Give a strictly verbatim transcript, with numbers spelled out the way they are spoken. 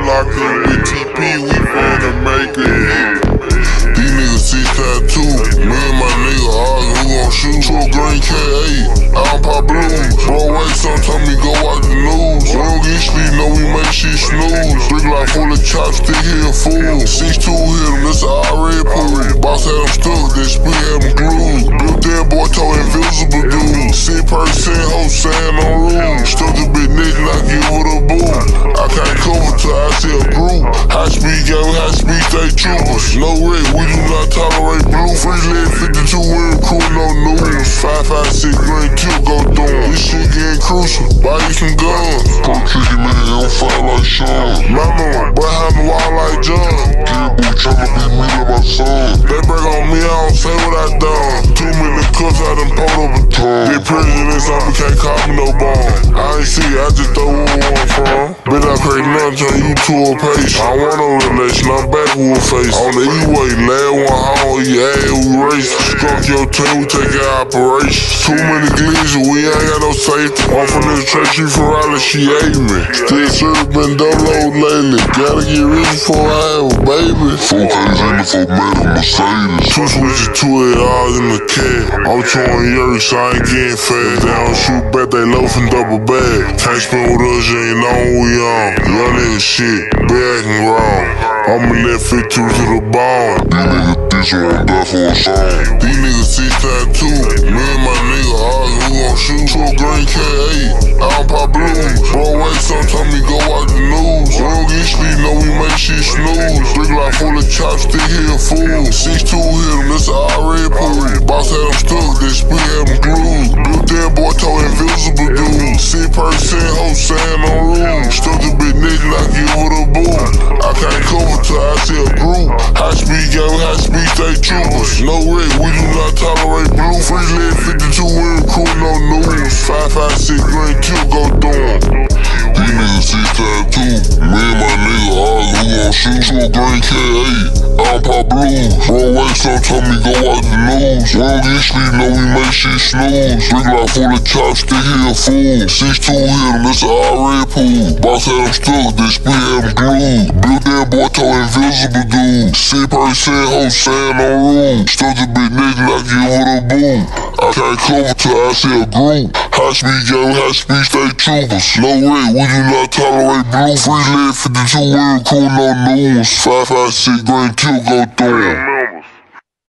lock up with T P, we finna make it hit. These niggas six times two, me and my nigga argue who gon' shoot. Two green K eight, I don't pop blues. Bro, wait, sometimes me go watch the news. We don't get sleep, no, we make shit snooze. Three Glock full of chopstick, he a fool. Six two hit him, this a red pool. Boss had him stuck, then spit had him glued. Built that boy, told invisible dude. six percent hoe sand on room. Stuck a bit nigga, I give it a boom. I can't cover till I see a group. High speed game, high speed state troopers. No red, we do not tolerate blue. Free leg fifty-two wearing crew, no news. five five six green two go through. This shit getting crucial, buy you some guns. Co three man, don't fight like Sean. Mama, behind the wall like John. Kid boy tryna beat me like my son. They break on me, I don't say what I done. Too many cuts, I done pulled up a ton. They presidents on me, can't call me no bomb. I ain't see, I just throw where I want from. Bet I create nothing, turn you to a patient. I want no relation, I'm back with a face. On the E-way, last one home, you ass, we race. Struck your team, we take out operation. Too many glitches, we ain't got no safety. I'm from this track, she Ferrari, she ate me. Still service been dolo lately. Gotta get rich before I have a baby. Four K's in the four metal Mercedes. Two switches, two eight R's in the cat. I'm touring Yuri, so I ain't getting fat. If they don't shoot back, they loafing double bag. Can't spend with us, you ain't know who we on. Young nigga shit, be acting wrong. I'ma let fit two to the bone. These niggas this one die for a song. These niggas six times two, me and my nigga argue who gon' shoot. Two green K eight, I don't pop blues. Bro, wait, sometimes me go watch the news. We don't get sleep, no, we make shit snooze. Three Glock full of chopstick, he a fool. six two hit him, this a red pool. Boss had him stuck, then spit had him glued. Built that boy, told invisible dude. six percent hoe sand on room. Stuck a bit nigga, I give it a boom. I can't cover till I see a group. High speed game, high speed state troopers. No red, we do not tolerate blue. Free leg fifty-two wearing crew, no news. five five six green two go through. These niggas six times two, me and my nigga argue who gon' shoot. Two green K eight, I don't pop blues. Bro, wait, sometimes me go watch the news. We don't get sleep, no, we make shit snooze. Three Glock full of chopstick, he a fool. six two hit him, this a red pool. Boss had him stuck, then spit had him glued. Built that boy, told invisible dude. six percent hoe sand on room. Stuck a bit nigga, I give it a boom. I can't cover till I see a group. High speed game, high speed state troopers. No red, we do not tolerate blue. Free leg fifty-two wearing crew, no news. five five six green two go through.